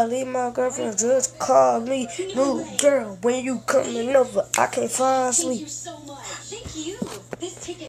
I leave my girlfriend just call me new girl when you coming over. I can't fall asleep.